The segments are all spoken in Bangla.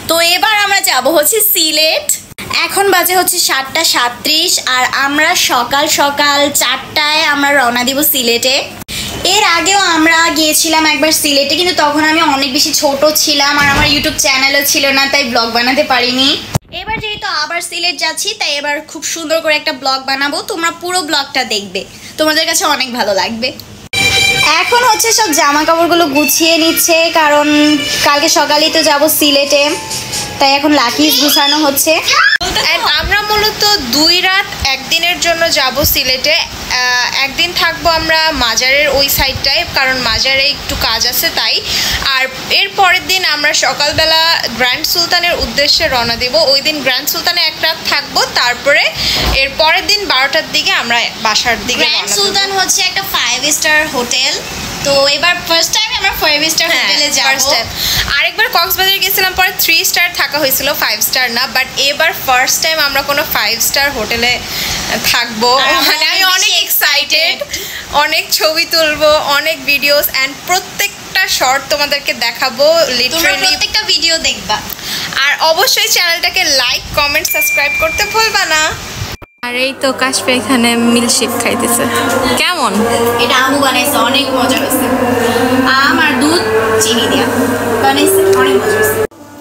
তো এবার আমরা যাব হচ্ছে সিলেট। এখন বাজে হচ্ছে 7:37 আর আমরা সকাল সকাল 4টায় আমরা রওনা দিব সিলেটে। এর আগেও আমরা গিয়েছিলাম একবার সিলেটে, কিন্তু তখন আমি অনেক বেশি ছোট ছিলাম আর আমার ইউটিউব চ্যানেলও ছিল না, তাই ব্লগ বানাতে পারিনি। এবার যেহেতু আবার সিলেট যাচ্ছি, তাই এবার খুব সুন্দর করে একটা ব্লগ বানাবো। তোমরা পুরো ব্লগটা দেখবে, তোমাদের কাছে অনেক ভালো লাগবে। এখন হচ্ছে সব জামা কাপড়গুলো গুছিয়ে নিচ্ছে, কারণ কালকে সকালেই তো যাব সিলেটে, তাই এখন লাকিজ গুছানো হচ্ছে। আমরা মূলত 2 রাত 1 দিনের জন্য যাব সিলেটে। একদিন থাকবো আমরা মাজারের ওই সাইডটায়, কারণ মাজারে একটু কাজ আছে তাই। আর এর পরের দিন আমরা সকালবেলা গ্র্যান্ড সুলতানের উদ্দেশ্যে রওনা দেব। ওই দিন গ্র্যান্ড সুলতানে 1 রাত থাকবো, তারপরে এর পরের দিন 12টার দিকে আমরা বাসার দিকে। গ্র্যান্ড সুলতান হচ্ছে একটা 5 স্টার হোটেল, তো এবার ফার্স্ট টাইম আমরা 5 স্টার হোটেলে যাব। আরেকবার কক্সবাজার গেছিলাম, পরে 3 স্টার থাকা হয়েছিল, 5 স্টার না। বাট এবার ফার্স্ট টাইম আমরা কোনো 5 স্টার হোটেলে থাকবো। মানে আমি অনেক এক্সাইটেড, অনেক ছবি তুলবো, অনেক ভিডিওস অ্যান্ড প্রত্যেকটা শর্ট তোমাদেরকে দেখাবো, লিটারালি প্রত্যেকটা ভিডিও দেখবা। আর অবশ্যই চ্যানেলটাকে লাইক, কমেন্ট, সাবস্ক্রাইব করতে ভুলবা না। আর এই তো কাশফি এখানে মিল্কশেক খাইতেছে। কেমন? এটা আমু বানাইছে, অনেক মজা হয়েছে। আম আর দুধ চিনি দিয়া বানাইছে, অনেক মজা হয়েছে।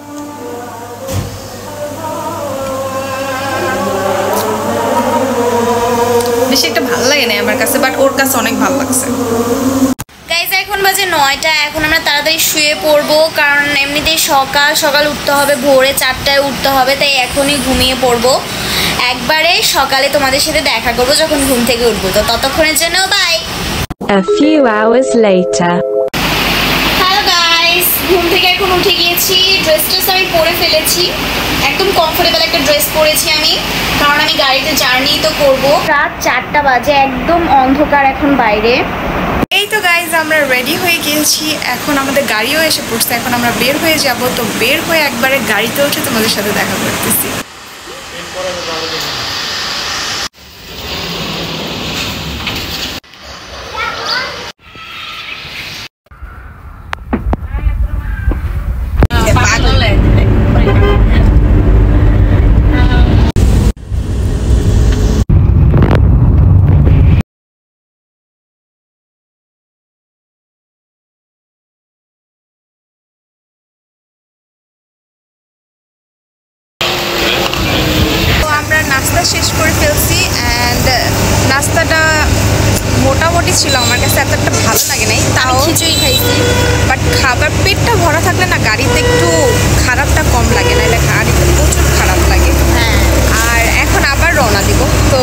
বেশি একটা ভালো লাগে না আমার কাছে, বাট ওর কাছে অনেক ভালো লাগছে। গাইজ এখন বাজে 9টা, এখন আমরা তাড়াতাড়ি শুয়ে পড়বো, কারণ এমনিতেই সকাল সকাল উঠতে হবে, ভোরে 4টায় উঠতে হবে, তাই এখনই ঘুমিয়ে পড়বো। একবারে সকালে তোমাদের সাথে দেখা করবো যখন ঘুম থেকে উঠবো। তো ততক্ষণের জন্য bye. A few hours later. Hello guys, ঘুম থেকে এখন উঠে গিয়েছি। ড্রেসটা আমি পরে ফেলেছি, একদম কমফোর্টেবল একটা ড্রেস পরেছি আমি, কারণ আমি গাড়িতে জার্নি তো করবো। রাত 4টা বাজে, একদম অন্ধকার এখন বাইরে। এই তো গাইজ আমরা রেডি হয়ে গিয়েছি, এখন আমাদের গাড়িও এসে পড়ছে, এখন আমরা বের হয়ে যাব। তো বের হয়ে একবারে গাড়িতে উঠে তোমাদের সাথে দেখা করতেছি। নাস্তা শেষ করে ফেলছি অ্যান্ড নাস্তাটা মোটামুটি ছিল, আমার কাছে এত একটা ভালো লাগে নাই, তাও খিচুড়ি খাইছি। বাট খাবার পেটটা ভরা থাকলে না গাড়িতে একটু খারাপটা কম লাগে, নাহলে গাড়িতে প্রচুর খারাপ লাগে। হ্যাঁ, আর এখন আবার রওনা দিব। তো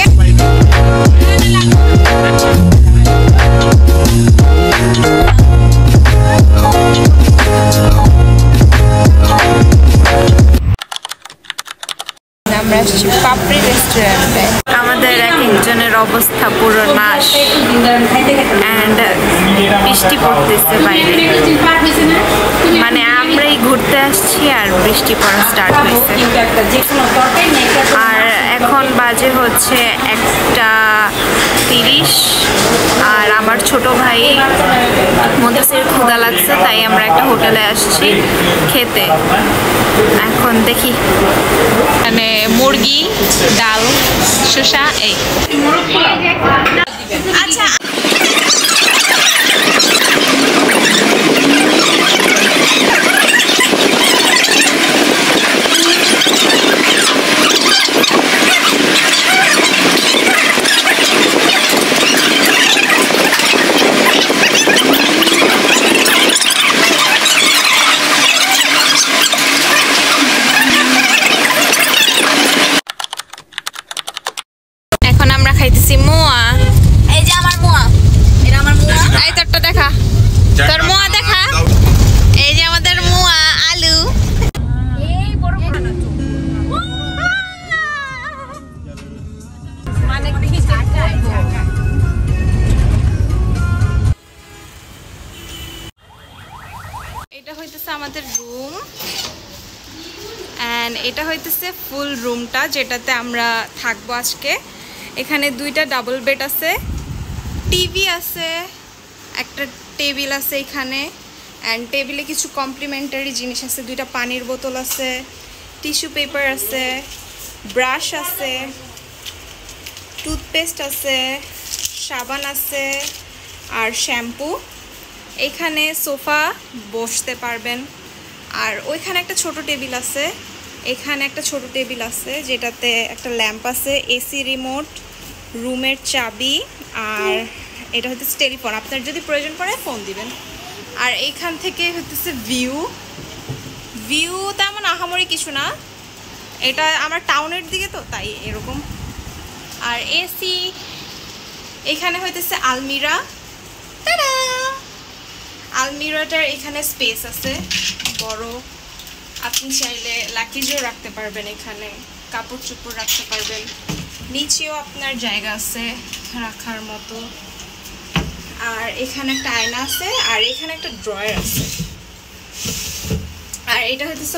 আমরা আসছি পাপড়ি রেস্টুরেন্টে। আমাদের এক একজনের অবস্থা পুরো নাশ, অ্যান্ড বৃষ্টি পড়তেছে বাইরে, মানে আমরাই ঘুরতে আসছি আর বৃষ্টি পড়া স্টার্ট হয়েছে। আর এখন বাজে হচ্ছে 1:30 আর আমার ছোট ভাই মুদাসির ক্ষুধা লাগছে, তাই আমরা একটা হোটেলে আসছি খেতে। এখন দেখি, মানে মুরগি, ডাল, শসা, এই আচ্ছা। খাইতেছি মোয়া। এই যে আমার মোয়া, এটা আমার মোয়া। এই তোরটা দেখা, তোর মোয়া দেখা। এই যে আমাদের মোয়া আলু। এই বড় বড় না তো, মানে কি জায়গা জায়গা। এটা হইতেছে আমাদের রুম, অ্যান্ড এটা হইতেছে ফুল রুমটা যেটাতে আমরা থাকবো আজকে। এখানে 2টা ডাবল বেড আছে, টিভি আছে, একটা টেবিল আছে এখানে, অ্যান্ড টেবিলে কিছু কমপ্লিমেন্টারি জিনিস আছে, 2টা পানির বোতল আছে, টিস্যু পেপার আছে, ব্রাশ আছে, টুথপেস্ট আছে, সাবান আছে আর শ্যাম্পু। এইখানে সোফা বসতে পারবেন। আর ওইখানে একটা ছোট টেবিল আছে, এখানে একটা ছোট টেবিল আছে যেটাতে একটা ল্যাম্প আছে, এসি রিমোট, রুমের চাবি, আর এটা হচ্ছে টেলিফোন, আপনার যদি প্রয়োজন পড়ে ফোন দিবেন। আর এইখান থেকে হচ্ছে ভিউ তেমন আহামরি কিছু না, এটা আমার টাউনের দিকে তো তাই এরকম। আর এসি, এখানে হইতেছে আলমিরা, টাডা! আলমিরাটার এখানে স্পেস আছে বড়, আপনি চাইলে লাকিজও রাখতে পারবেন, এখানে কাপড় চোপড় রাখতে পারবেন, নিচেও আপনার জায়গা আছে রাখার মতো। আর এখানে একটা আয়না আছে, আর এখানে একটা ড্রয়ার আছে। আর এটা হচ্ছে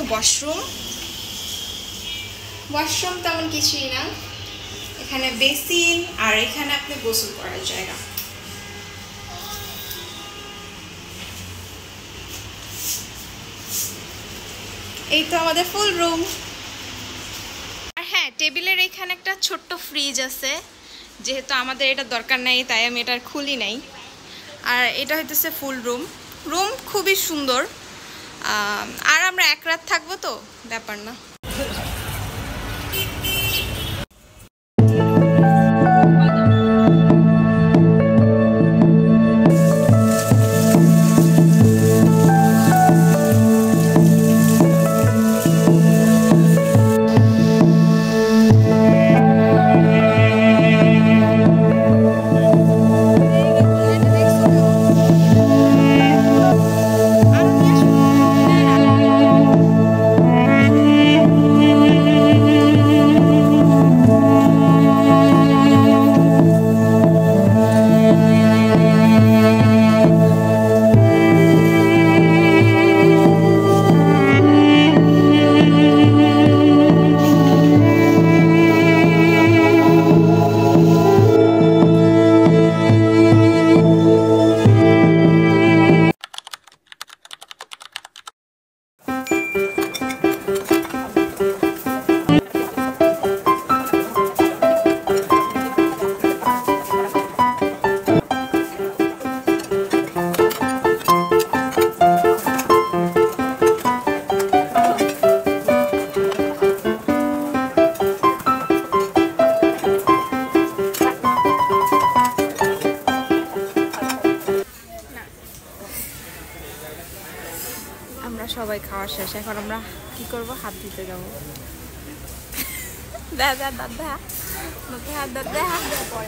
ওয়াশরুম তেমন কিছুই না, এখানে বেসিন, আর এখানে আপনি গোসল করার জায়গা। এই তো আমাদের ফুল রুম। আর হ্যাঁ, টেবিলের এখানে একটা ছোট্ট ফ্রিজ আছে, যেহেতু আমাদের এটা দরকার নাই তাই আমি এটা খুলি নাই। আর এটা হইতেছে ফুল রুম খুবই সুন্দর। আর আমরা এক রাত থাকবো তো, ব্যাপার না। আমরা সবাই খাওয়া শেষ, এখন আমরা কি করব, হাত দিতে যাবো। দাদা দাদা হাত দাদা হাত দেওয়া পরে।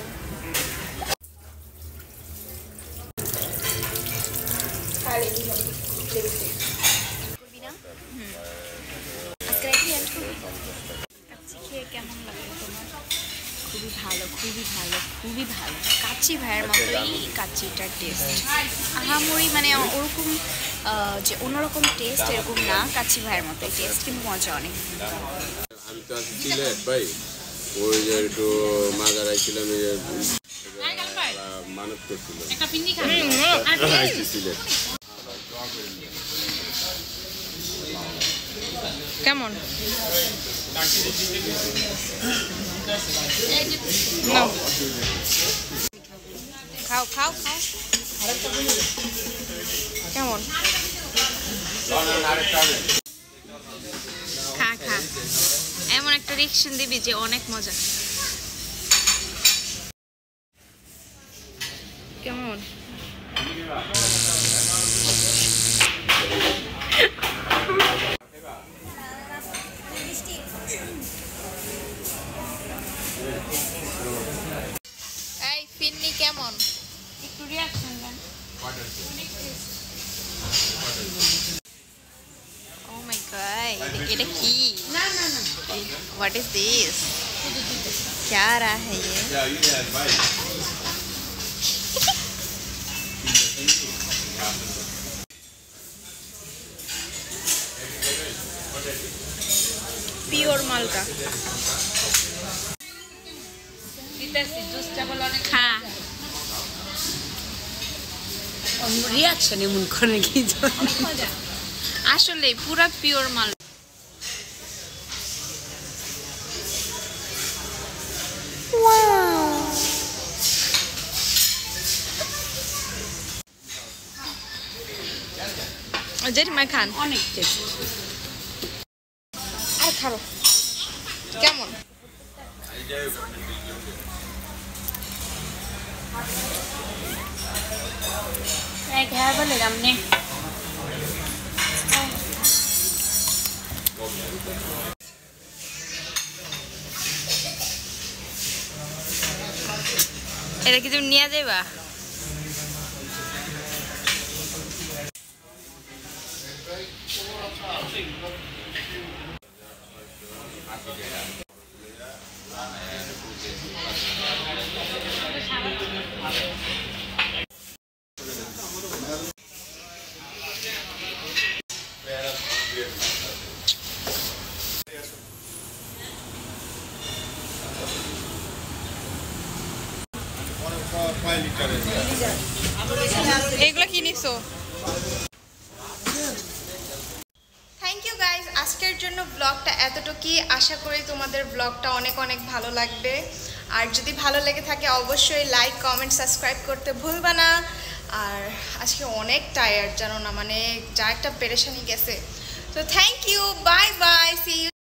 কেমন লাগলো তোমার? খুবই ভালো, খুবই ভালো, খুবই ভালো। কাচ্চি ভাইয়ের মতোই কাচ্চিটার টেস্ট, আহামরি মানে ওরকম যে অন্যরকম টেস্ট এরকম না, কাচ্চি ভাইয়ের মতোই টেস্ট, কিন্তু মজা অনেক। আমি তো আছি সিলেট ভাই, ওই যে একটু মাজার আইছিলাম, মানত করছিল সিলেট। কেমন? খাও খাও খাও, কেমন? খা খা, এমন একটা রিঅ্যাকশন দিবি যে অনেক মজা। কেমন? এই ফিন্নি কেমন? একটু রিঅ্যাকশন দেন। ও মাই গড, এটা কি? না না না, হোয়াট ইজ দিস? क्या रहा है ये? পিওর মালটা। খা। রিয়াকশন এমন করে কি আসলে পুরা পিওর মাল। জেঠিমা খান, অনেক টেস্ট। আর খারো কেমন? বলে রামনে এটা কি তুমি নিয়ে যাইবা? এগুলো কি নিছো? থ্যাংক ইউ গাইজ, আজকের জন্য ব্লগটা এতটুকুই। আশা করি তোমাদের ব্লগটা অনেক অনেক ভালো লাগবে। আর যদি ভালো লেগে থাকে অবশ্যই লাইক, কমেন্ট, সাবস্ক্রাইব করতে ভুলবা না। আর আজকে অনেক টায়ার্ড জানো না, মানে যা একটা পেরেশানি গেছে। তো thank you, bye bye, see you.